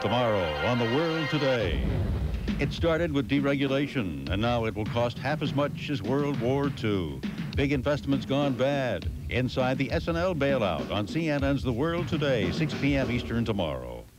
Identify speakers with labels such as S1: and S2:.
S1: Tomorrow on The World Today. It started with deregulation, and now it will cost half as much as World War II. Big investments gone bad. Inside the SNL bailout on CNN's The World Today, 6 p.m. Eastern tomorrow.